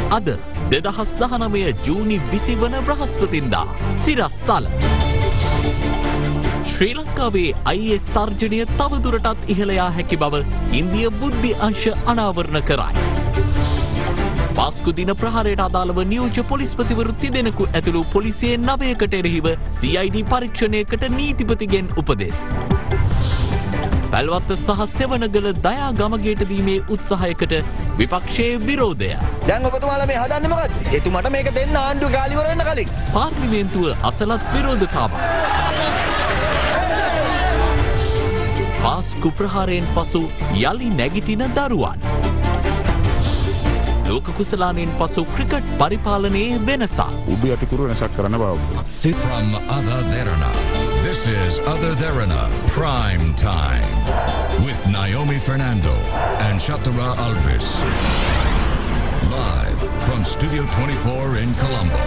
අද 2019 ජූනි 20 වන බ්‍රහස්පතින්දා සිරස්තල ශ්‍රී ලංකාවේ IS තර්ජනය තවදුරටත් ඉහළ යා හැකි බව ඉන්දිය බුද්ධි අංශ අනාවරණ කරයි. පාස්කු දින ප්‍රහාරයට අදාළව නියෝජ්‍ය පොලිස්පතිවරු තිදෙනෙකු ඇතුළු පොලිසියේ 9කට එරෙහිව CID පරීක්ෂණයකට නීතිපතිගෙන් උපදෙස්. පැල්වත්ත සහ සෙවණගල දයා ගමගේට දීමේ උත්සාහයකට විපක්ෂයේ විරෝධය. දැන් ඔබතුමාලා මේ හදන්නේ මොකද්ද? එතුමට මේක දෙන්න ආණ්ඩුව ගාලිවර වෙන්න කලින්. පාර්ලිමේන්තුව අසලත් විරෝධතාවක්. පාස්කු ප්‍රහාරයෙන් පසු යලි නැගිටින දරුවන්. ලෝක කුසලානයෙන් පසු ක්‍රිකට් පරිපාලනයේ වෙනසක්. උඩු යටිකුරු වෙනසක් කරන්න බව. From Ada Derana, this is Ada Derana Prime Time with Naomi Fernando and Shatara Alvis. Live from Studio 24 in Colombo.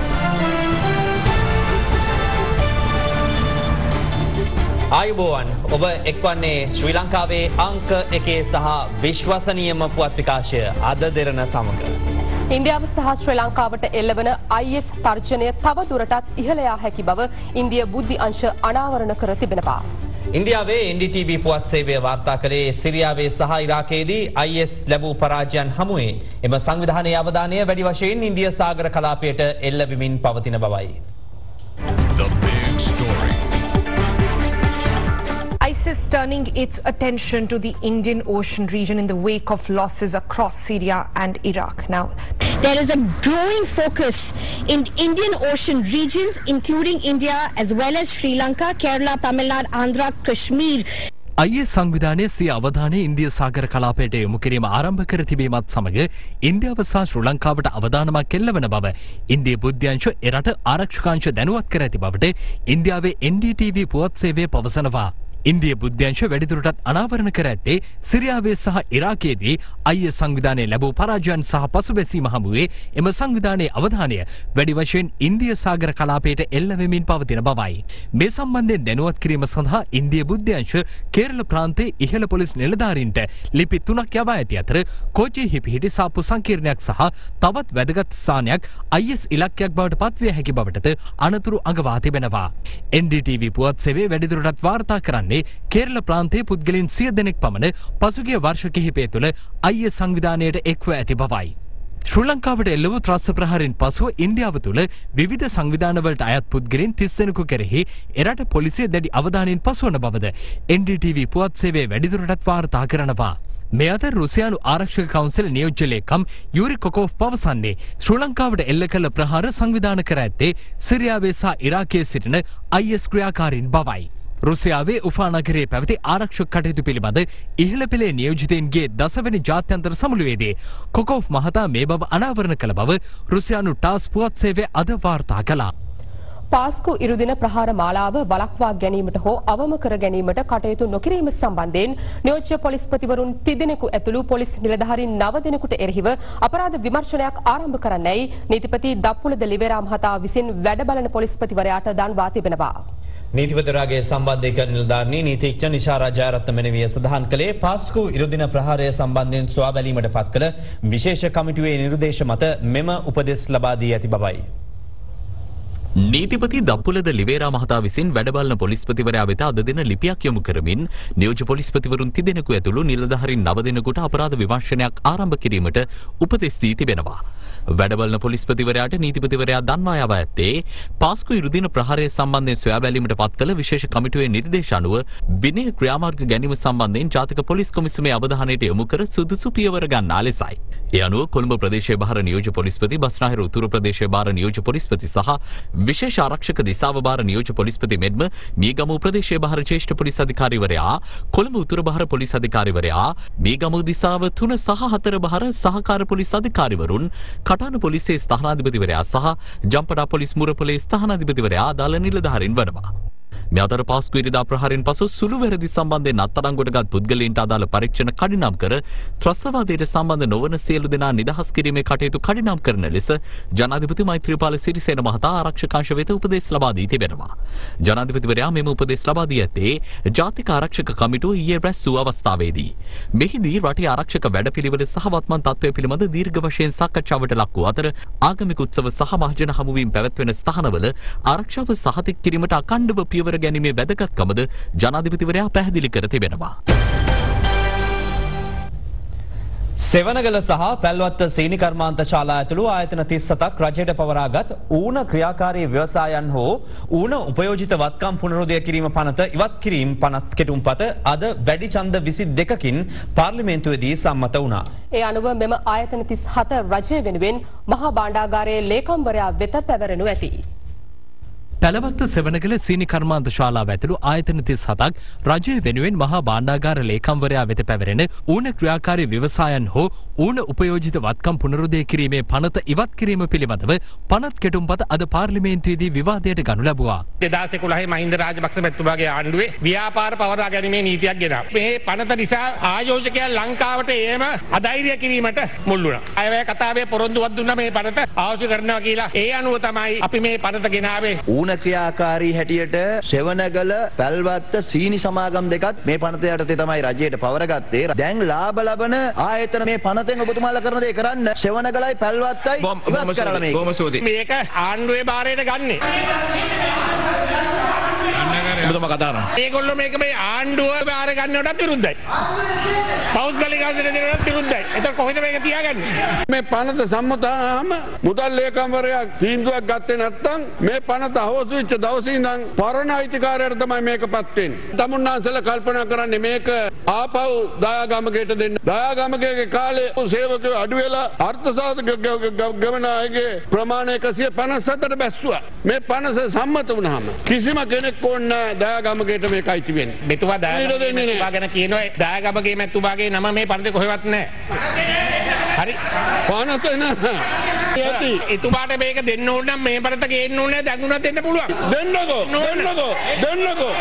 ආයුබෝවන් ඔබ එක්වන්නේ ශ්‍රී ලංකාවේ අංක 1 සහ විශ්වසනීයම පුවත් විකාශය අද දෙරණ සමග. ඉන්දියාව සහ ශ්‍රී ලංකාවට එල්ලවන IS තර්ජනය තව දුරටත් ඉහළ යා හැකි බව ඉන්දිය බුද්ධි අංශ අනාවරණ කර තිබෙනවා. ඉන්දියාවේ NDTV පුවත් සේවය වාර්තා කළේ සිරියාවේ සහ ඉරාකයේදී IS ලැබූ පරාජයන් හමුවේ එම සංවිධානයේ අවධානය වැඩි වශයෙන් ඉන්දිය සාගර කලාපයට එල්ලවෙමින් පවතින බවයි. The big story. ISIS turning its attention to the Indian Ocean region in the wake of losses across Syria and Iraq. Now, there is a growing focus in Indian Ocean regions, including India as well as Sri Lanka, Kerala, Tamil Nadu, Andhra, Kashmir. IS සංවිධානයේ සිය අවධානය ඉන්දිය සාගර කලාපයට යොමු කිරීම ආරම්භ කර තිබීමත් සමග ඉන්දියාව සහ ශ්‍රී ලංකාවට අවධානමක් එල්ලවන බව ඉන්දිය බුද්ධ්‍යංශ එරට ආරක්ෂකාංශ දැනුවත් කර ඇති බවට ඉන්දියාවේ NDTV පුවත් සේවය පවසනවා. ඉන්දිය බුද්ධ්‍යංශ වැඩිදුරටත් අනාවරණ කර ඇත්තේ සිරියාවේ සහ ඉරාකයේදී IS සංවිධානයේ ලැබූ පරාජයන් සහ පසුබැසීම හමුවේ එම සංවිධානයේ අවධානය වැඩි වශයෙන් ඉන්දිය සාගර කලාපයට එල්ල වෙමින් පවතින බවයි. මේ සම්බන්ධයෙන් දැනුවත් කිරීම සඳහා ඉන්දිය බුද්ධ්‍යංශ කේරළ ප්‍රාන්තයේ ඉහළ පොලිස් නිලධාරීන්ට ලිපි 3ක් යවා ඇති අතර කෝච්චියේ පිහිටි සාප්පු සංකීර්ණයක් සහ තවත් වැදගත් ස්ථානයක් IS ඉලක්කයක් බවට පත්විය හැකි බවටද අනතුරු අඟවා තිබෙනවා. NDTV පුවත් සේවය වැඩිදුරටත් වාර්තා කරන්නේ කේරළ ප්‍රාන්තයේ පුද්ගලයන් 100 දෙනෙක් පමණ පසුගිය වර්ෂ කිහිපය තුළ IS සංවිධානයට එක්ව ඇති බවයි. ශ්‍රී ලංකාවට එල්ල වූ ත්‍රස්ස ප්‍රහාරයෙන් පසුව ඉන්දියාව තුළ විවිධ සංවිධානවලට අයත් පුද්ගලයන් 30 දෙනෙකු කෙරෙහි එරට පොලිසිය දැඩි අවධානයෙන් පසුවන බවද NDTV පුවත් සේවය වැඩිදුරටත් වාර්තා කරනවා. මේ අතර රුසියානු ආරක්ෂක කවුන්සිල් නියෝජ්‍ය ලේකම් යූරි කොකෝව් පවසන්නේ ශ්‍රී ලංකාවට එල්ල කළ ප්‍රහාර සංවිධානය කර ඇත්තේ සිරියාවේ සහ ඉරාකයේ සිටින IS ක්‍රියාකාරීන් බවයි. රුසියාවේ උෆා නගරයේ පැවති ආරක්ෂක කටයුතු පිළිබඳ ඉහළ පෙළේ නියෝජිතයින්ගේ දසවැනි ජාත්‍යන්තර සමුළුවේදී කොකෝව් මහතා මේ බව අනාවරණ කළ බව රුසියානු ටාස් පුවත් සේවය අද වාර්තා කළා. පාස්කු ඉරුදින ප්‍රහාර මාලාව වළක්වා ගැනීමට හෝ අවම කර ගැනීමට කටයුතු නොකිරීම සම්බන්ධයෙන් නියෝජ්‍ය පොලිස්පතිවරුන් 30 දෙනෙකු ඇතුළු පොලිස් නිලධාරීන් 9 දෙනෙකුට එරෙහිව අපරාධ විමර්ශනයක් ආරම්භ කරන්නයි නීතිපති දප්පුලද ලිවේරා මහතා විසින් වැඩ බලන පොලිස්පතිවරයාට දන්වා තිබෙනවා. නීතිපතිවරයාගේ සම්බන්ධීකරණ නිලධාරී නීතිඥ නිශාරා ජයරත්න මෙනවිය සඳහන් කළේ පාස්කු ඉරුදින ප්‍රහාරය සම්බන්ධයෙන් සොයා බැලීමට පත් කළ විශේෂ කමිටුවේ නිර්දේශ මත මෙම උපදෙස් ලබා දී ඇති බවයි. නීතිපති දප්පුලද ලිවේරා මහතා විසින් වැඩබලන පොලිස්පතිවරයා වෙත අද දින ලිපියක් යොමු කරමින් නියෝජ්‍ය පොලිස්පතිවරුන් 30 දෙනෙකු ඇතුළු නිලධාරීන් 9 දෙනෙකුට අපරාධ විමර්ශනයක් ආරම්භ කිරීමට උපදෙස් දී තිබෙනවා. වැඩබලන පොලිස්පතිවරයාට නීතිපතිවරයා දන්වා යවා ඇත්තේ පාස්කු ඉරුදින ප්‍රහාරය සම්බන්ධයෙන් සොයා බැලීමට පත් කළ විශේෂ කමිටුවේ නිර්දේශ අනුව විනය ක්‍රියාමාර්ග ගැනීම සම්බන්ධයෙන් ජාතික පොලිස් කොමිසමේ අවධානයට යොමු කර සුදුසු පියවර ගන්නා ලෙසයි. ඒ අනුව කොළඹ ප්‍රදේශයේ බාර නියෝජ්‍ය පොලිස්පති, බස්නාහිර උතුරු ප්‍රදේශයේ බාර නියෝජ්‍ය පොලිස්පති සහ විශේෂ ආරක්ෂක දිසාව බාර නියෝජ්‍ය පොලිස්පති මෙන්ම මීගමු ප්‍රදේශයේ බාර ජ්‍යෙෂ්ඨ පොලිස් අධිකාරිවරයා, කොළඹ උතුර බාර පොලිස් අධිකාරිවරයා, මීගමු දිසාව 3 සහ 4 බාර සහකාර පොලිස් අධිකාරිවරුන්, කටාන පොලිසියේ ස්ථානාධිපතිවරයා සහ ජම්පඩා පොලිස් මුරපොලේ ස්ථානාධිපතිවරයා දාල නිලධාරීන් වනවා. මේ අතර පාස්කු ඉරිදා ප්‍රහාරයෙන් පසු සුළු වැරදි සම්බන්ධයෙන් අත්අඩංගුවටගත් පුද්ගලයන්ට අදාළ පරීක්ෂණ කඩිනම් කර ත්‍රස්තවාදයට සම්බන්ධ නොවන සියලු දෙනා නිදහස් කිරීමේ කටයුතු කඩිනම් කරන ලෙස ජනාධිපති මෛත්‍රීපාල සිරිසේන මහතා ආරක්ෂක අංශ වෙත උපදෙස් ලබා දී තිබෙනවා. ජනාධිපතිවරයා මෙම උපදෙස් ලබා දී ඇත්තේ ජාතික ආරක්ෂක කමිටුව ඊයේ රැස් වූ අවස්ථාවේදී. මෙහිදී රටේ ආරක්ෂක වැඩපිළිවෙල සහ වත්මන් තත්ත්වය පිළිබඳ දීර්ඝ වශයෙන් සාකච්ඡාවට ලක් වූ අතර ආගමික උත්සව සහ මහජන හමුවීම් පැවැත්වෙන ස්ථානවල ආරක්ෂාව සහතික කිරීමට අඛණ්ඩව පියවර ගැනීමේ වැදගත්කමද ජනාධිපතිවරයා පැහැදිලි කර තිබෙනවා. සෙවනගල සහ පැල්වත්ත සීනි කර්මාන්ත ශාලා ඇතුළු ආයතන 37ක් රජයට පවරාගත් ඌන ක්‍රියාකාරී ව්‍යවසායන් හෝ ඌන උපයෝජිත වත්කම් පුනරුදය කිරීම පනත ඉවත් කිරීම පනත් කෙටුම්පත අද වැඩි ඡන්ද 22කින් පාර්ලිමේන්තුවේදී සම්මත වුණා. ඒ අනුව මෙම ආයතන 37 රජය වෙනුවෙන් මහා භාණ්ඩාගාරයේ ලේකම්වරයා වෙත පැවරෙනු ඇති. පැලවත්ත සෙවනගල සීනි කර්මාන්ත ශාලාව ඇතුළු ආයතන 37ක් රජය වෙනුවෙන් මහා භාණ්ඩාගාර ලේකම්වරයා වෙත පැවරෙන ඌන ක්‍රියාකාරී ව්‍යවසායන් හෝ ඌන උපයෝජිත වත්කම් පුනරුදය කිරීමේ පනත ඉවත් කිරීම පිළිබඳව පනත් කෙටුම්පත අද පාර්ලිමේන්තුවේදී විවාදයට ගනු ලැබුවා. 2011 මහින්ද රාජපක්ෂ මැතිතුමාගේ ආණ්ඩුවේ ව්‍යාපාර පවරා ගැනීමේ නීතියක් ගෙනා. මේ පනත නිසා ආයෝජකයන් ලංකාවට ඒම අධෛර්ය කිරීමට මුල් වුණා. අයවැය කතාවේ පොරොන්දුවක් දුන්නා මේ පනත අවශ්‍ය කරනවා කියලා. ඒ අනුව තමයි අපි මේ පනත ගෙනාවේ. ක්‍රියාකාරී හැටියට සෙවනගල පැල්වත්ත සීනි සමාගම් දෙකත් මේ පනත යටතේ තමයි රජයට පවරගත්තේ. දැන් ලාභ ලබන ආයතන මේ පනතෙන් ඔබතුමාලා කරන දේ කරන්න සෙවනගලයි පැල්වත්තයි ඉවත් කරලා මේක. මේක ආණ්ඩුවේ භාරයට ගන්නෙ. ඔබතුමා කතා කරනවා. ඒගොල්ලෝ මේක මේ ආණ්ඩුව භාර ගන්නවටත් විරුද්ධයි. පෞද්ගලික ආයතන දෙකටත් විරුද්ධයි. එතකොට කොහෙද මේක තියාගන්නේ? මේ පනත සම්මතවම මුදල් ලේකම්වරයා තීන්දුවක් ගත්තේ නැත්නම් මේ පනත අවසන් වෙච්ච දවසේ ඉඳන් පරණ අයිතිකාරයට තමයි මේකපත් වෙන්නේ. තමුන්නාන්සලා කල්පනා කරන්නේ මේක ආපහු දයාගමගේට දෙන්න. දයාගමගේ කාලේ සේවකයෝ අඩු වෙලා අර්ථසාධක ගමනායගේ ප්‍රමාණය 157ට බැස්සුවා. මේ පනස සම්මත වුණාම කිසිම කෙනෙක් ඕනේ දයාගමගේට මේක අයිති වෙන්නේ. මෙතුමා දයාගමගේ ගැන කියනවා දයාගමගේ මෙතුමාගේ නම මේ පනතේ කොහෙවත් නැහැ. හරි. පනත නෑ. එතුමාට මේක දෙන්න ඕන නම් මේ පනත ගේන්න ඕනේ දැන්ුණත් දෙන්න පුළුවන්. දෙන්නකෝ.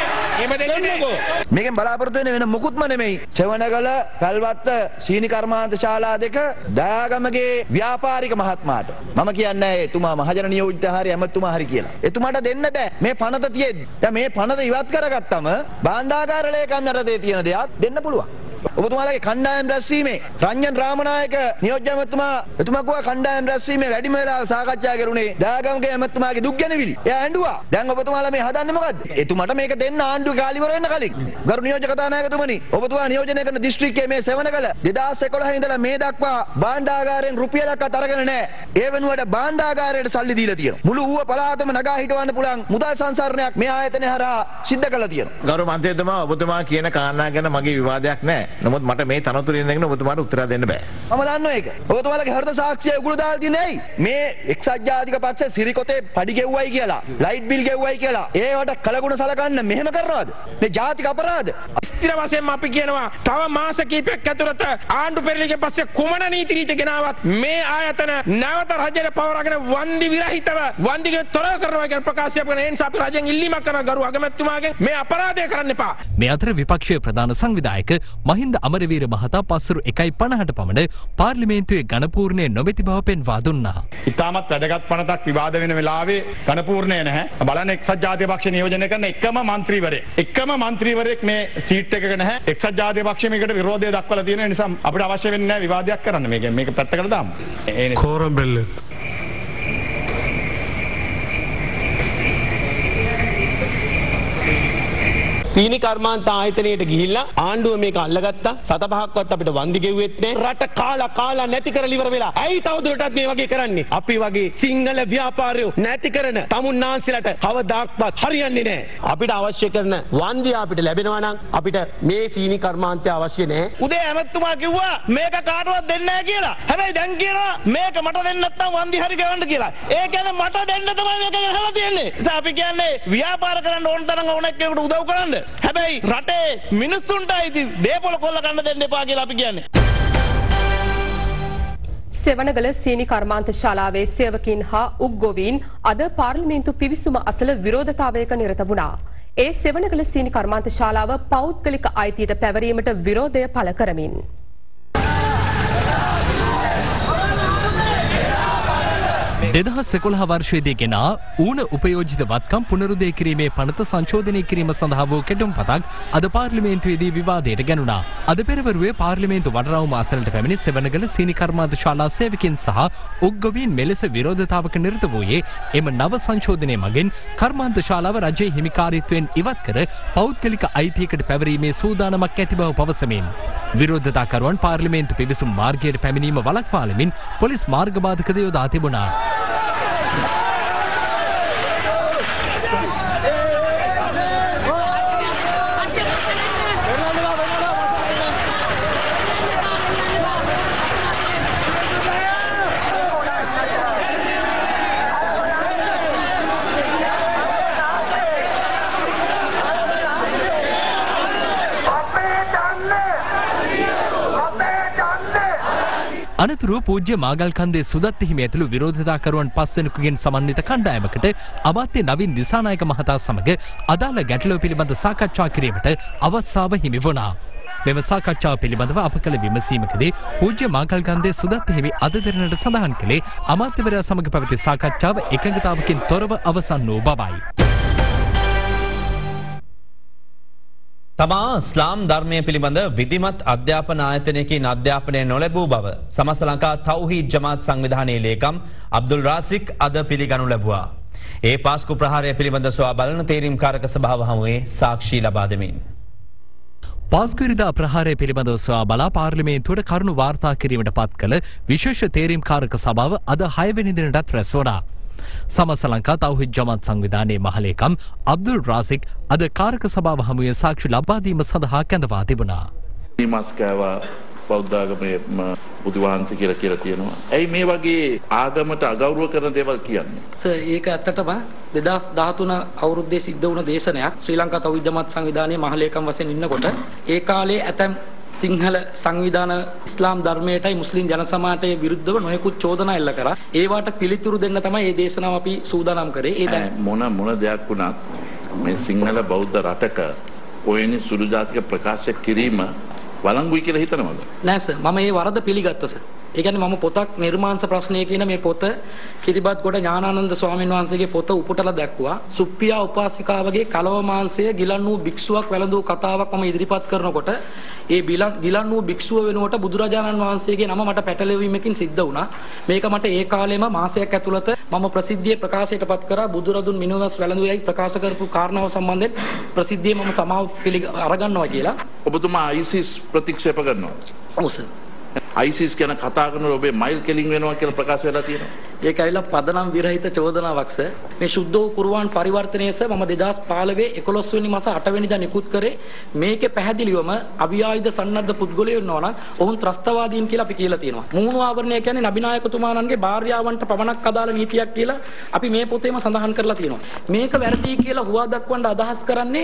මේකෙන් බලාපොරොත්තු වෙන්නේ වෙන මොකුත්ම නෙමෙයි. සෙවනගල පැල්වත්ත සීනි කර්මාන්ත ශාලා දෙක දයාගමගේ ව්‍යාපාරික මහත්මයාට මම කියන්නේ එතුමා මහජන නියෝජිත හරි ඇමතුමා හරි කියලා. එතුමාට දෙන්න බෑ. මේ පනත තියෙද්දි. දැන් මේ පනත ඉවත් කරගත්තම භාණ්ඩාගාර ලේකම් යටතේ තියෙන දෙයක් දෙන්න පුළුවන්. ඔබතුමාලගේ කණ්ඩායම් රැස්වීමේ රංජන් රාමනායක නියෝජ්‍ය ඇමතුමා එතුමා කිව්වා කණ්ඩායම් රැස්වීමේ වැඩිම වෙලාව සාකච්ඡා කරුණේ දයාගමගේ ඇමතුමාගේ දුක් ගැනවිලි. එයා ඇඬුවා. දැන් ඔබතුමාලා මේ හදන්නේ මොකද්ද? එතුමාට මේක දෙන්න ආණ්ඩුවේ කාලි ඉවර වෙන්න කලින්. ගරු නියෝජ්‍ය කතානායකතුමනි ඔබතුමා නියෝජනය කරන දිස්ත්‍රික්කයේ මේ සෙවනගල 2011 ඉඳලා මේ දක්වා භාණ්ඩාගාරයෙන් රුපියලක්වත් අරගෙන නැහැ. ඒ වෙනුවට භාණ්ඩාගාරයට සල්ලි දීලා තියෙනවා. මුළු ඌව පළාතම නගා හිටවන්න පුළුවන් මුදල් සංසරණයක් මේ ආයතනය හරහා සිද්ධ කරලා තියෙනවා. ගරු මන්ත්‍රීතුමා ඔබතුමා කියන කාරණා ගැන මගේ විවාදයක් නැහැ. නමුත් මට මේ තනතුරින් ඉඳගෙන ඔබතුමාට උත්තර දෙන්න බෑ. මම දන්නවා ඒක. ඔබතුමාලගේ හෘද සාක්ෂිය උගුරු දාලා තියෙන්නේ ඇයි? මේ එක්සත් ජාතික පක්ෂ සිරිකොතේ පඩි ගෙව්වයි කියලා, ලයිට් බිල් ගෙව්වයි කියලා ඒවට කලගුණ සලකන්න මෙහෙම කරනවද? මේ ජාතික අපරාධ. ස්ථිර වශයෙන්ම අපි කියනවා තව මාස කිහිපයක් ඇතුළත ආණ්ඩු පෙරළියකින් පස්සේ කුමන නීති රීති ගෙනාවත් මේ ආයතන නැවත රජයට පවරාගෙන වන්දි විරහිතව වන්දිගේ තොරව කරනවා කියන ප්‍රකාශයක් කරන ඒ නිසා අපි රජෙන් ඉල්ලීමක් කරන ගරු අගමැතිතුමාගෙන් මේ අපරාධය කරන්න එපා. මේ අතර විපක්ෂයේ ප්‍රධාන සංවිධායක මහින්ද අමරවීර මහතා පස්වරු 1:50ට පමණ පාර්ලිමේන්තුවේ ගණපූර්ණය නොමැති බව පෙන්වා දුන්නා. ඉතාමත් වැදගත් පනතක් විවාද වෙන වෙලාවේ ගණපූර්ණය නැහැ. බලන්න එක්සත් ජාතික පක්ෂ නියෝජනය කරන එකම මන්ත්‍රීවරයෙක් මේ සීට් එකක නැහැ. එක්සත් ජාතික පක්ෂය මේකට විරෝධය දක්වලා තියෙන නිසා අපිට අවශ්‍ය වෙන්නේ නැහැ විවාදයක් කරන්න. මේක පැත්තකට දාමු. කෝරම් බෙල්ල සීනි කර්මාන්ත ආයතනයට ගිහිල්ලා ආණ්ඩුව මේක අල්ලගත්තා. සත පහක්වත් අපිට වන්දි ගෙව්වෙත් නෑ. රට කාලා නැති කරලා ඉවර වෙලා. ඇයි තවදුරටත් මේ වගේ කරන්නේ? අපි වගේ සිංහල ව්‍යාපාරයෝ නැති කරන තමුන්නාන්සලට කවදාක්වත් හරියන්නේ නෑ. අපිට අවශ්‍ය කරන වන්දිය අපිට ලැබෙනවා නම් අපිට මේ සීනි කර්මාන්තය අවශ්‍ය නෑ. උදේ ඇමතුමා කිව්වා මේක කාටවත් දෙන්නේ නෑ කියලා. හැබැයි දැන් කියනවා මේක මට දෙන්න නැත්නම් වන්දි හරි ගෙවන්න කියලා. ඒ කියන්නේ මට දෙන්න තමයි මේක ගහලා තියෙන්නේ. අපි කියන්නේ ව්‍යාපාර කරන්න ඕන තරම් ඕන කෙනෙකුට උදව් කරන්න. හැබැයි රටේ මිනිස්සුන්ට අයිති දේපොළ කොල්ල කන්න දෙන්න එපා කියලා අපි කියන්නේ. සෙවනගල සීනි කර්මාන්ත ශාලාවේ සේවකීන් හා උග්ගොවීන් අද පාර්ලිමේන්තු පිවිසුම අසල විරෝධතාවයක නිරත වුණා. ඒ සෙවණගල සීනි කර්මාන්ත ශාලාව පෞද්ගලික අයිතියට පැවරීමට විරෝධය පළ කරමින් 2011 වර්ෂයේදී ගෙන ඌන උපයෝජිත වත්කම් පුනරුදය කිරීමේ පනත සංශෝධනය කිරීම සඳහා වූ කෙටුම්පතක් අද පාර්ලිමේන්තුවේදී විවාදයට ගැනුණා. අද පෙරවරුවේ පාර්ලිමේන්තු වටරවුම අසලට පැමිණි සෙවණගල සීනි කර්මාන්ත ශාලා සේවකයන් සහ උග්ගවීන් මෙලෙස විරෝධතාවක නිරත වූයේ එම නව සංශෝධනය මගින් කර්මාන්ත ශාලාව රජයේ හිමිකාරීත්වයෙන් ඉවත් කර පෞද්ගලික අයිතියකට පැවරීමේ සූදානමක් ඇති බව පවසමින් විරෝධතාකරුවන් පාර්ලිමේන්තු පිවිසුම් මාර්ගයට පැමිණීම වළක්වාලමින් පොලිස් මාර්ගබාධකද යොදා තිබුණා. අනතුරු පූජ්‍ය මාගල්කන්දේ සුදත් හිමි ඇතුළු විරෝධතාකරුවන් 5 දෙනෙකුගෙන් සමන්විත කණ්ඩායමකට අමාත්‍ය නවීන් දිසානායක මහතා සමග අදාළ ගැටලුව පිළිබඳ සාකච්ඡා කිරීමට අවස්ථාව හිමි වුණා. මෙම සාකච්ඡාව පිළිබඳව අප කළ විමසීමකදී පූජ්‍ය මාගල්කන්දේ සුදත් හිමි අද දිනට සඳහන් කළේ අමාත්‍යවරයා සමග පැවති සාකච්ඡාව එකඟතාවකින් තොරව අවසන් වූ බවයි. තමා ඉස්ලාම් ධර්මය පිළිබඳ විධිමත් අධ්‍යාපන ආයතනයකින් අධ්‍යාපනය නොලැබූ බව සමස්ත ලංකා තෞහීද් ජමාත් සංවිධානයේ ලේකම් අබ්දුල් රාසික් අද පිළිගනු ලැබුවා. ඒ පාස්කු ප්‍රහාරය පිළිබඳ සොයා බලන තේරීම්කාරක සභාව හමුවේ සාක්ෂි ලබා දෙමින්. පාස්කුවිරිදා ප්‍රහාරය පිළිබඳව සොයා බලා පාර්ලිමේන්තුවට කරුණු වාර්තා කිරීමට පත් කළ විශේෂ තේරීම්කාරක සභාව අද 6 වෙනි දිනටත් රැස් වුණා. සමස්ත ලංකා තෞහීද් ජමාත් සංවිධානයේ මහලේකම් අබ්දුල් රාසික් අද කාරක සභාව හමුවේ සාක්ෂි ලබා දීම සඳහා කැඳවා තිබුණා. මස් කෑවා බෞද්ධාගමේ බුදුවහන්සේ කියලා තියෙනවා. ඇයි මේ වගේ ආගමට අගෞරව කරන දේවල් කියන්නේ? සර් ඒක ඇත්තටම 2013 අවුරුද්දේ සිද්ධ වුණ දේශනයක්. ශ්‍රී ලංකා තෞහීද් ජමාත් සංවිධානයේ මහලේකම් වශයෙන් ඉන්නකොට ඒ කාලේ ඇතැම් සිංහල සංවිධාන ඉස්ලාම් ධර්මයටයි මුස්ලිම් ජන සමාජයට විරුද්ධව නොයෙකුත් චෝදනා එල්ල කරා. ඒවට පිළිතුරු දෙන්න තමයි මේ දේශනාව අපි සූදානම් කරේ. ඒ දැන් මොන දෙයක් වුණත් මේ සිංහල බෞද්ධ රටක ඔයනි සුළු ජාතික ප්‍රකාශ කිරීම වළංගුයි කියලා හිතනවද? නෑ සර් මම ඒ වරද පිළිගත්තා සර්. ඒ කියන්නේ මම පොතක් නිර්මාංශ ප්‍රශ්නය කියන මේ පොත කිරිබත්ගොඩ ඥානානන්ද ස්වාමීන් වහන්සේගේ පොත උපුටලා දැක්ුවා. සුප්පියා උපාසිකාවගේ කලව මාංශය ගිලන් වූ භික්ෂුවක් වැළඳූ කතාවක් මම ඉදිරිපත් කරනකොට ඒ ගිලන් වූ භික්ෂුව වෙනුවට බුදුරජාණන් වහන්සේගේ නම මට පැටලෙවීමකින් සිද්ධ වුණා. මේක මට ඒ කාලෙම මාසයක් ඇතුළත මම ප්‍රසිද්ධියේ ප්‍රකාශයටපත් කරා. බුදුරදුන් මිනුවස් වැළඳුවයි ප්‍රකාශ කරපු කාරණාව සම්බන්ධයෙන් ප්‍රසිද්ධියේ මම සමාව අරගන්නවා කියලා. ඔබතුමා ISIS ප්‍රතික්ෂේප කරනවා? ඔව් සර්. ISIS ගැන කතා කරනකොට ඔබේ මයිල් කෙලින් වෙනවා කියලා ප්‍රකාශ වෙලා තියෙනවා. ඒක ඇවිල්ලා පදනම් විරහිත චෝදනාවක් සර්. මේ සුද්ධ වූ කුර්ආන් පරිවර්තනය සර් මම 2015 11 වෙනි මාස 8 වෙනිදා නිකුත් කරේ. මේකේ පැහැදිලිවම අභිආයුධ සන්නද්ධ පුද්ගලයෝ ඉන්නවා නම් ඔවුන් ත්‍රස්තවාදීන් කියලා අපි කියලා තියෙනවා. මූණු ආවරණය කියන්නේ නබිනායකතුමාණන්ගේ භාර්යාවන්ට පමණක් අදාළ නීතියක් කියලා අපි මේ පොතේම සඳහන් කරලා තියෙනවා. මේක වැරදි කියලා හුවා දක්වන්න අදහස් කරන්නේ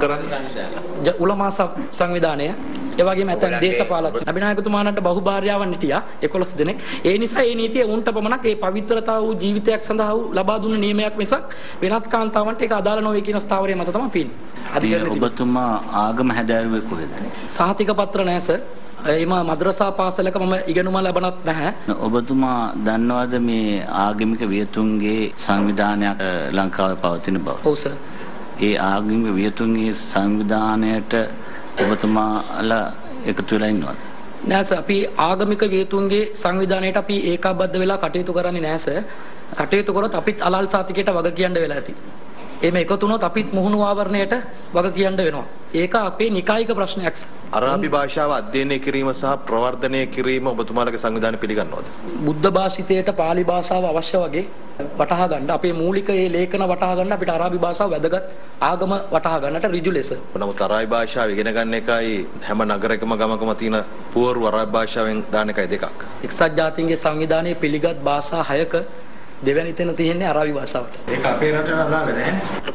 උලමා සංවිධානය ඒ වගේම ඇතැම් දේශපාලක නබිනායකතුමාණන්ට බහු භාර්යාවන් හිටියා 11 දෙනෙක්. ඒ නිසා මේ නීතිය උන්ට පමණක් ඒ පවිත්‍රතාව වූ ජීවිතයක් සඳහා ලබා දුන්න නියමයක් මිසක් වෙනත් කාන්තාවන්ට ඒක අදාළ නොවේ කියන ස්ථාවරය මත තමයි පේන්නේ. ඔබතුමා ආගම හැදෑරුවේ කොහෙද? සහතික පත්‍ර නැහැ සර්. එම මද්‍රසා පාසලක මම ඉගෙනුම ලැබනත් නැහැ. ඔබතුමා දන්නවද මේ ආගමික වියතුන්ගේ සංවිධානයක් ලංකාවේ පවතින බව? ඔව් සර්. ඒ ආගමික වියතුන්ගේ සංවිධානයට ඔබතුමාලා එකතු වෙලා ඉන්නවද? නෑ සර් අපි ආගමික වියතුන්ගේ සංවිධානයට අපි ඒකාබද්ධ වෙලා කටයුතු කරන්නේ නෑ සර්. කටයුතු කරොත් අපිත් අලල් සාතිකයට වග කියන්න වෙලා ඇති. එමෙ එකතු වුණොත් අපිත් මුහුණු ආවරණයට වග කියන්න වෙනවා. ඒක අපේ නිකායික ප්‍රශ්නයක් සර්. අරාබි භාෂාව අධ්‍යයනය කිරීම සහ ප්‍රවර්ධනය කිරීම ඔබතුමාලගේ සංවිධානය පිළිගන්නවද? බුද්ධ භාෂිතයට පාලි භාෂාව අවශ්‍ය වගේ වටහා ගන්න අපේ මූලික ඒ ලේඛන වටහා ගන්න අපිට අරාබි භාෂාව වැදගත් ආගම වටහා ගන්නට ඍජු ලෙස. නමුත් අරාබි භාෂාව ඉගෙන ගන්න එකයි හැම නගරයකම ගමකම තියෙන පුවරු අරාබි භාෂාවෙන් දාන එකයි දෙකක්. එක්සත් ජාතීන්ගේ සංවිධානයේ පිළිගත් භාෂා 6ක දෙවැනි තැන තියෙන්නේ අරාබි භාෂාවට. ඒක අපේ රටට අදාළ නැහැ.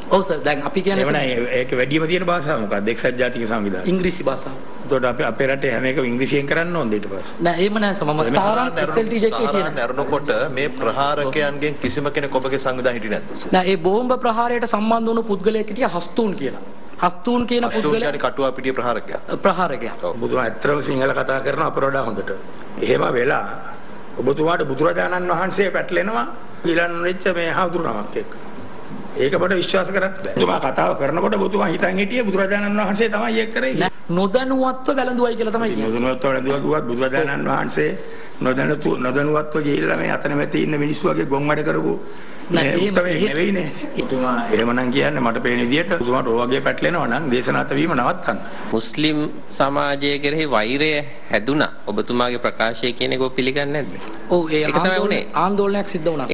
ඔව් සර් දැන් අපි කියන්නේ ඒක වැඩිම තියෙන භාෂාව මොකක්ද එක්සත් ජාතික සංවිධානය ඉංග්‍රීසි භාෂාව. එතකොට අපි අපේ රටේ හැම එකම ඉංග්‍රීසියෙන් කරන්න ඕනද ඊට පස්සේ? නෑ එහෙම නෑ සමම තාරන් SLTJ කියන නරනකොට මේ ප්‍රහාරකයන්ගෙන් කිසිම කෙනෙක් ඔබගේ සංවිධානය හිටියේ නැද්ද? නෑ ඒ බෝම්බ ප්‍රහාරයට සම්බන්ධ වුණු පුද්ගලයෙක් හිටියා හස්තුන් කියලා. හස්තුන් කියන පුද්ගලයා කටුවා පිටිය ප්‍රහාරකයා. ප්‍රහාරකයා. ඔබතුමා ඇත්තටම සිංහල කතා කරන අපර වඩා හොඳට. එහෙම වෙලා ඔබතුමාට බුදුරජාණන් වහන්සේ පැටලෙනවා ඊළඟ වෙච්ච මේ හඳුනනක් එක්ක. ඒක අපිට විශ්වාස කරන්න බෑ. ඔබතුමා කතාව කරනකොට ඔබතුමා හිතන් හිටියේ බුදුරජාණන් වහන්සේ තමයි ඒක කරේ. නොදැනුවත්ව වැළඳුවයි කියලා තමයි කියන්නේ. නොදැනුවත්ව වැළඳුවා කිව්වත් බුදුරජාණන් වහන්සේ නොදැනුවත්ව ගිහිල්ලා මේ අතන මෙතේ ඉන්න මිනිස්සු වගේ ගොන් වැඩ කරපු නෑ නෙවෙයිනේ. ඔබතුමා එහෙමනම් කියන්නේ මට පේන විදිහට ඔබතුමාට ඔය වගේ පැටලෙනවා නම් දේශනාත වීම නවත්තන්න. මුස්ලිම් සමාජය කෙරෙහි වෛරය හැදුනා. ඔබතුමාගේ ප්‍රකාශය කියන එක ඔබ පිළිගන්නේ නැද්ද? ඔව් ඒ ආందోලනයක් සිද්ධ වුණා.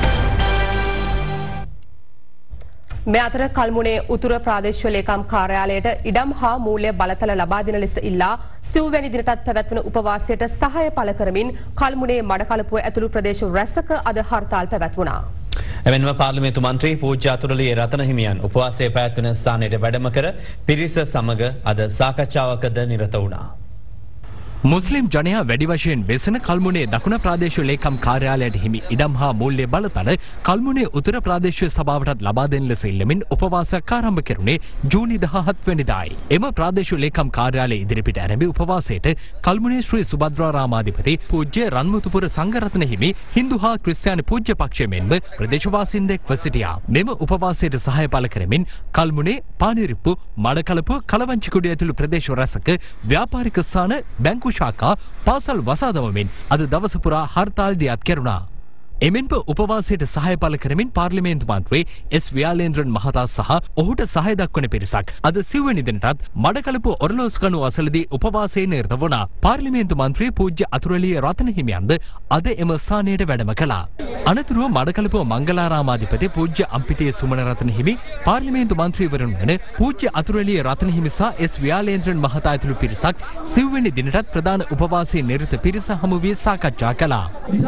මේ අතර කල්මුනේ උතුර ප්‍රාදේශීය ලේකම් කාර්යාලයට ඉඩම් හා මූල්‍ය බලතල ලබා දෙන ලෙස ඉල්ලා සිව්වැනි දිනටත් පැවැත්වෙන උපවාසයට සහාය පළ කරමින් කල්මුනේ මඩකලපුව ඇතුළු ප්‍රදේශ රැසක අද හර්තාල් පැවැත්වුණා. එමෙන්ම පාර්ලිමේන්තු මන්ත්‍රී පූජ්‍ය අතුරුලියේ රතන හිමියන් උපවාසයේ පැවැත්වෙන ස්ථානයට වැඩම කර පිරිස සමග අද සාකච්ඡාවකද නිරත වුණා. මුස්ලිම් ජනයා වැඩි වශයෙන් වෙසෙන කල්මුනේ දකුණ ප්‍රාදේශීය ලේකම් කාර්යාලයට හිමි ඉඩම් හා මූල්‍ය බලතල කල්මුනේ උතුර ප්‍රාදේශීය සභාවටත් ලබා දෙන ලෙස ඉල්ලමින් උපවාසයක් ආරම්භ කෙරුණේ ජූනි 17 වෙනිදායි. එම ප්‍රාදේශීය ලේකම් කාර්යාලය ඉදිරිපිට ආරම්භ උපවාසයට කල්මුනේ ශ්‍රී සුභද්‍රාරාමාධිපති පූජ්‍ය රන්මුතුපුර සංඝරත්න හිමි හින්දු හා ක්‍රිස්තියානි පූජ්‍ය පක්ෂය මෙන්ම ප්‍රදේශවාසීන් එක්ව සිටියා. මෙම උපවාසයට සහාය පළ කරමින් කල්මුනේ පානිරිප්පු මඩකලපුව කලවංචිකුඩිය ඇතුළු ප්‍රදේශ රැසක ව්‍යාපාරික ස්ථාන බැංකු ශාඛා පාසල් වසා දමමින් අද දවස පුරා හර්තාල් දියත් කෙරුණා. එමෙන්ම උපවාසයට සහාය පළ කරමින් පාර්ලිමේන්තු මන්ත්‍රී එස් ව්‍යාලේන්ද්‍රන් මහතා සහ ඔහුට සහාය දක්වන පිරිසක් අද සිව්වැනි දිනටත් මඩකලපුව ඔරලෝස්කණුව අසලදී උපවාසයේ නිරත වුණා. පාර්ලිමේන්තු මන්ත්‍රී පූජ්‍ය අතුරුලියේ රතන හිමියන්ද අද එම ස්ථානයට වැඩම කළා. අනතුරුව මඩකලපුව මංගලාරාමාධිපති පූජ්‍ය අම්පිටියේ සුමනරත්න හිමි පාර්ලිමේන්තු මන්ත්‍රීවරුන් වන පූජ්‍ය අතුරුලියේ රතන හිමි සහ එස් ව්‍යාලේන්ද්‍රන් මහතා ඇතුළු පිරිසක් සිව්වැනි දිනටත් ප්‍රධාන උපවාසයේ නිරත පිරිස හමු වී සාකච්ඡා කළා.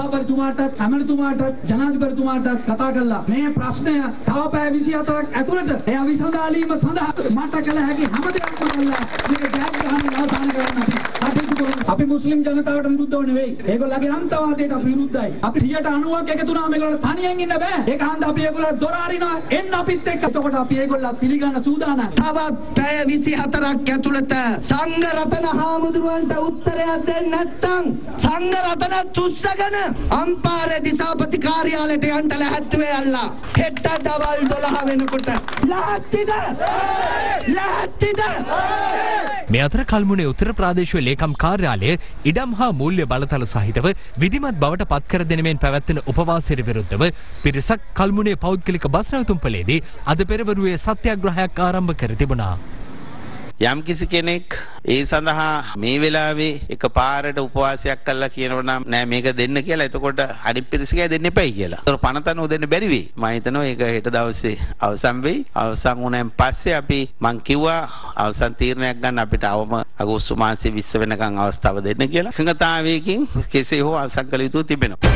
ජනාධිපතිතුමාට කතා කළා මේ ප්‍රශ්නය තව පැය 24ක් ඇතුළත එය විසඳාලීම සඳහා මට කළ හැකි හැම දෙයක්ම කළා මේක ජයග්‍රහණය අවසන් කරන්න අපි මුස්ලිම් ජනතාවට විරුද්ධව නෙවෙයි ඒගොල්ලගේ අන්තවාදයට අපි විරුද්ධයි අපි 90ක් එකතු වුණා මේගොල්ලෝ තනියෙන් ඉන්න බෑ ඒක හන්ද අපි ඒගොල්ලෝ දොර අරිනවා එන්න අපිත් එක්ක එතකොට අපි ඒගොල්ලෝ පිළිගන්න සූදානම් තවත් පැය 24ක් ඇතුළත සංඝ රතන හාමුදුරුවන්ට උත්තරයක් දෙන්න නැත්නම් සංඝ රතන තුස්සගෙන අම්පාර දිසාපති කාර්යාලයට යන්න ලැහැත්තුවේ අල්ලා හෙට දවල් 12 වෙනකොට ලැහැත්තිද මේ අතර කල්මුනේ උත්තර ප්‍රාදේශීය ලේකම් කාර්යාලය ඉඩම් හා මූල්‍ය බලතල සහිතව විධිමත් බවට පත් කර දෙනමින් පැවැත්වෙන උපවාසයට විරුද්ධව පිරිසක් කල්මුනේ පෞද්ගලික බස් නැවතුම්පලේදී අද පෙරවරුවේ සත්‍යාග්‍රහයක් ආරම්භ කර තිබුණා. යම් කිසි කෙනෙක් ඒ සඳහා මේ වෙලාවේ එකපාරට උපවාසයක් කළා කියනවා නම් නෑ මේක දෙන්න කියලා එතකොට අනිත් පිරිසකයි දෙන්න එපයි කියලා. ඒතර පනතන උදෙන්න බැරි වෙයි. මම හිතනවා ඒක හෙට දවසේ අවසන් වෙයි. අවසන් වුණාන් පස්සේ අපි මං කිව්වා අවසන් තීරණයක් ගන්න අපිට අවම අගෝස්තු මාසයේ 20 වෙනකන් අවස්ථාව දෙන්න කියලා. එකඟතාවයකින් කෙසේ හෝ අවසන් කළ යුතු තිබෙනවා.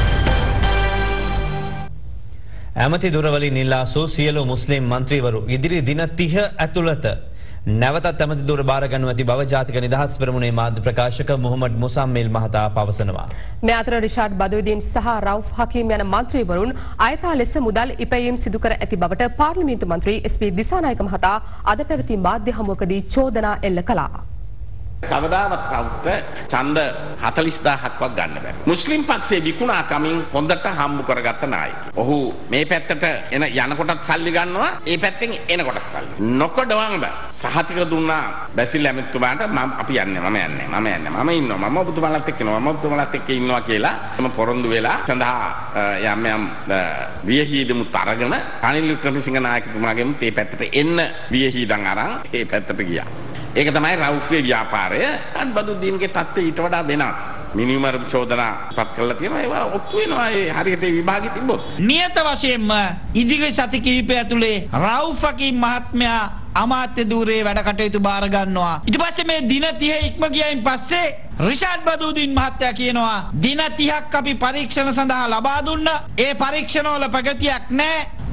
ඇමති දුරවලින් ඉල්ලාසූ සියලු මුස්ලිම් මන්ත්‍රීවරු ඉදිරි දින 30 ඇතුළත නැවතත් ඇමති දුර බාර ගනු ඇති බව ජාතික නිදහස් පෙරමුණේ මාධ්‍ය ප්‍රකාශක මොහොමඩ් මුසම්මිල් මහතා පවසනවා. මේ අතර රිෂාඩ් බදුදීන් සහ රවුෆ් හකීම් යන මන්ත්‍රීවරුන් අයථා ලෙස මුදල් ඉපැයීම් සිදු කර ඇති බවට පාර්ලිමේන්තු මන්ත්‍රී එස්.පී. දිසානායක මහතා අද පැවති මාධ්‍ය හමුවකදී චෝදනා එල්ල කළා. කවදාවත් රවුට ඡන්ද 40000ක්වත් ගන්න බැහැ. මුස්ලිම් පක්ෂයේ විකුණා කමින් හොඳට හම්බු කරගත්ත නායකයෙක්. ඔහු මේ පැත්තට යනකොටත් සල්ලි ගන්නවා, ඒ පැත්තෙන් එනකොටත් සල්ලි. නොකඩවන්න සහතික දුන්නා බැසිල් ඇමතිතුමාට අපි යන්නේ මම ඉන්නවා මම ඔබතුමාලත් එක්ක ඉන්නවා මම ඔබතුමාලත් එක්ක ඉන්නවා කියලා මම පොරොන්දු වෙලා සඳහා යම් වියහිදමුත් අරගෙන අනිල් වික්‍රමසිංහ නායකතුමාගෙම මේ පැත්තට එන්න වියහිදන් අරන් ඒ පැත්තට ගියා. ඒක තමයි රවුෆ්ගේ ව්‍යාපාරය. අන්බදුද්දීන්ගේ තත්ත්වය ඊට වඩා වෙනස්. මිනිමර් චෝදනා පත් කරලා තියෙනවා. ඒවා ඔප්පු වෙනවා ඒ හරියට විභාගෙ තිබ්බොත්. නියත වශයෙන්ම ඉදිරි සති කිහිපය ඇතුලේ රවුෆ්ගේ මහත්මයා අමාත්‍ය ධූරයේ වැඩ කටයුතු බාර ගන්නවා. ඊට පස්සේ මේ දින 30 ඉක්ම ගියයින් පස්සේ රිෂාඩ් බදුදීන් මහත්තයා කියනවා දින 30ක් අපි පරීක්ෂණ සඳහා ලබා දුන්නා. ඒ පරීක්ෂණවල ප්‍රගතියක් නැහැ.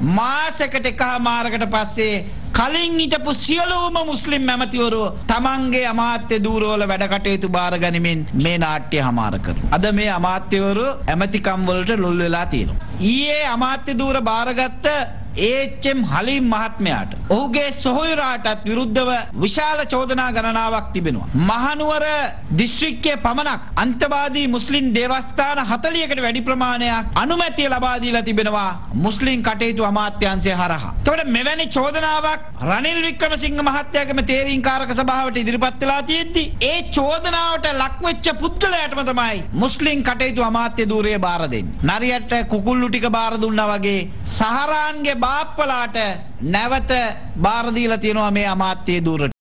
මාසයකට එකමාරකට පස්සේ කලින් හිටපු සියලුම මුස්ලිම් ඇමතිවරු තමන්ගේ අමාත්‍ය ධූරවල වැඩ කටයුතු බාර ගනිමින් මේ නාට්‍ය හමාර කරනවා. අද මේ අමාත්‍යවරු ඇමතිකම් වලට ලොල් වෙලා තියෙනවා. ඊයේ අමාත්‍ය ධූර බාරගත්ත ඒච්.එම්. හලීම් මහත්මයාට ඔහුගේ සොහොයුරාටත් විරුද්ධව විශාල චෝදනා ගණනාවක් තිබෙනවා. මහනුවර දිස්ත්‍රික්කයේ පමණක් අන්තවාදී මුස්ලිම් දේවස්ථාන 40කට වැඩි ප්‍රමාණයක් අනුමැතිය ලබා දීලා තිබෙනවා මුස්ලිම් කටයුතු අමාත්‍යාංශය හරහා. එතකොට මෙවැනි චෝදනාවක් රනිල් වික්‍රමසිංහ මහත්තයාගේම තේරීම්කාරක සභාවට ඉදිරිපත් වෙලා තියෙද්දි ඒ චෝදනාවට ලක්වෙච්ච පුද්ගලයාටම තමයි මුස්ලිම් කටයුතු අමාත්‍ය ධූරය බාර දෙන්නේ. නරියට කුකුල්ලු ටික බාර දුන්නා වගේ සහරාන්ගේ බාප්පලාට නැවත බාර දීලා තියෙනවා මේ අමාත්‍ය ධූරට.